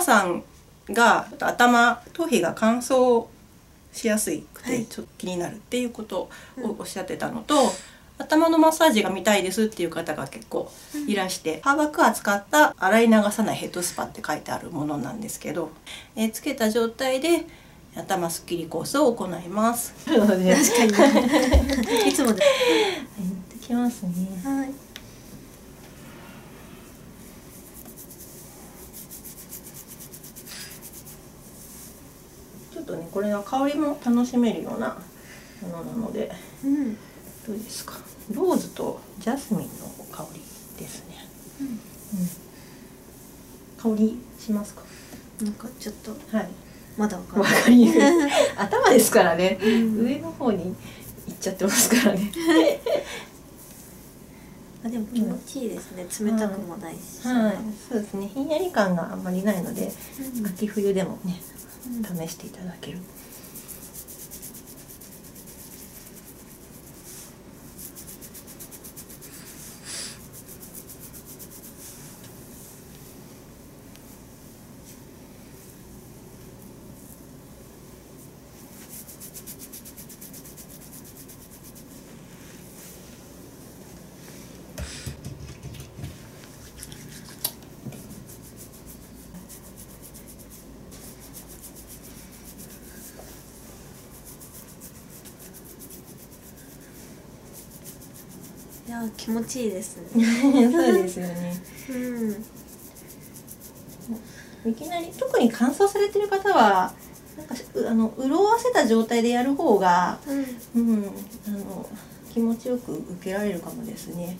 マさんが頭皮が乾燥しやすくてちょっと気になるっていうことをおっしゃってたのと、頭のマッサージが見たいですっていう方が結構いらして、ハーバクア使った洗い流さないヘッドスパって書いてあるものなんですけど、つけた状態で頭すっきりコースを行います。確かにいつもでやってきますね。はい。ちょっとね、これは香りも楽しめるようなものなので、どうですか。ローズとジャスミンの香りですね。香りしますか。 なんかちょっと、 はい、 まだわかりにくい。 頭ですからね、上の方に行っちゃってますからね。 でも気持ちいいですね。冷たくもないし。 そうですね。ひんやり感があんまりないので、秋冬でもね、試していただける。 いや気持ちいいですね。 そうですよね。いきなり特に乾燥されてる方はなんか潤わせた状態でやる方が、気持ちよく受けられるかもですね。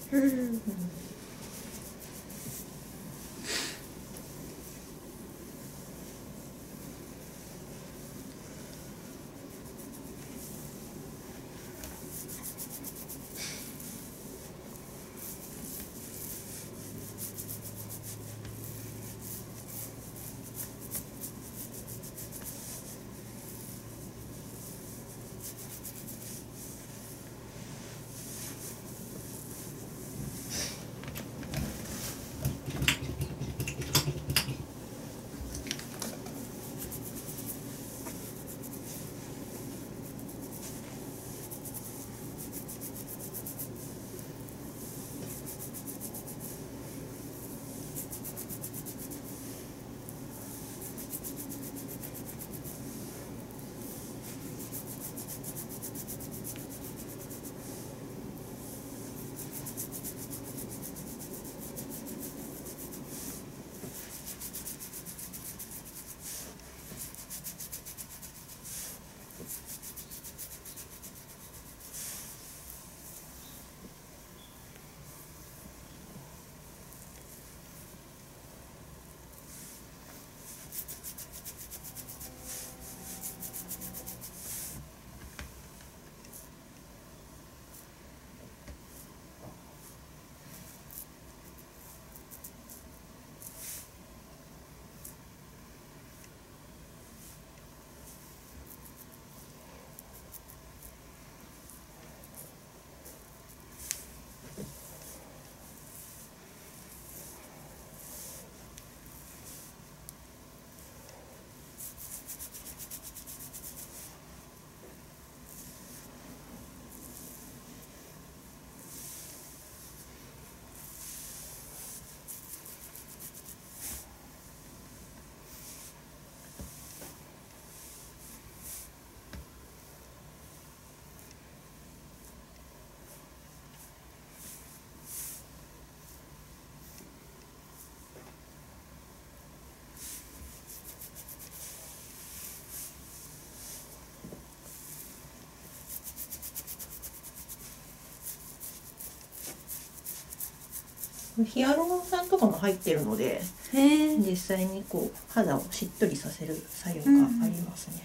ヒアルロン酸とかも入ってるので、実際にこう肌をしっとりさせる作用がありますね。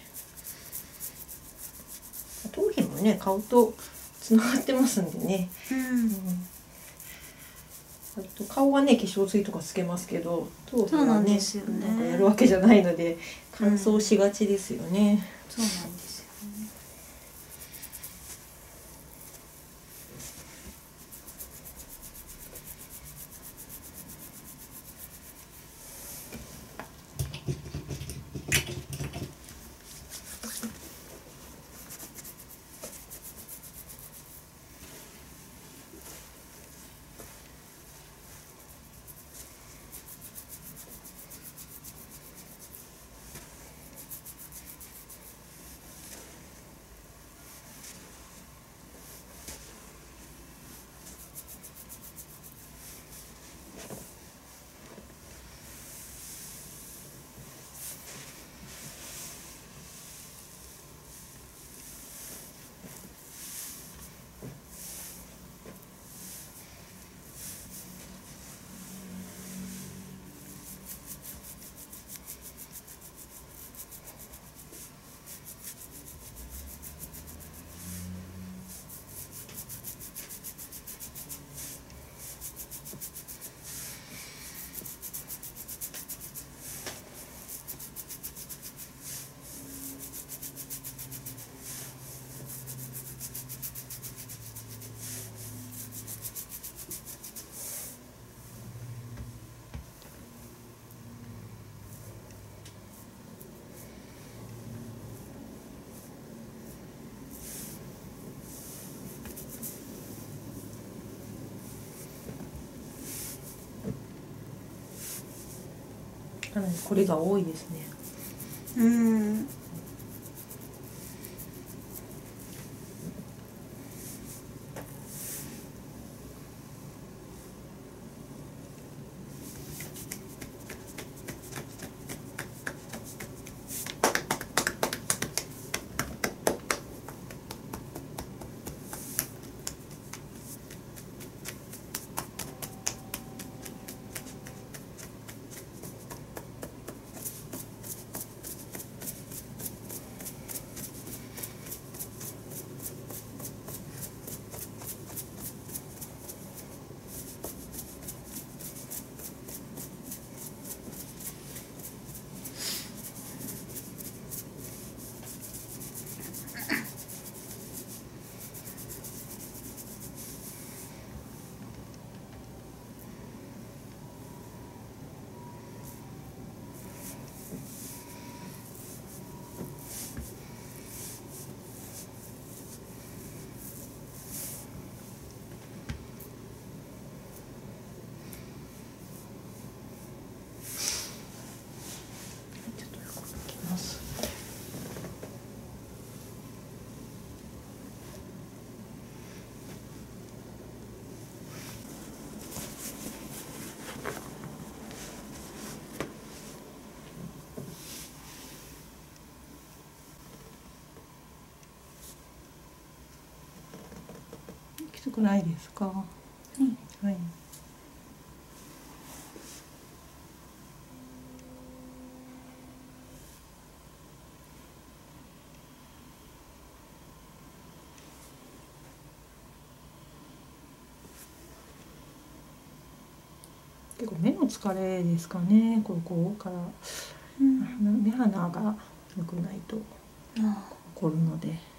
頭皮もね顔とつながってますんでね。顔はね化粧水とかつけますけど、頭皮はねなんかやるわけじゃないので乾燥しがちですよね。 そうなんですよね。 かなりこれが多いですね。きつくないですか？はい。結構目の疲れですかね。ここから、目鼻が良くないと起こるので。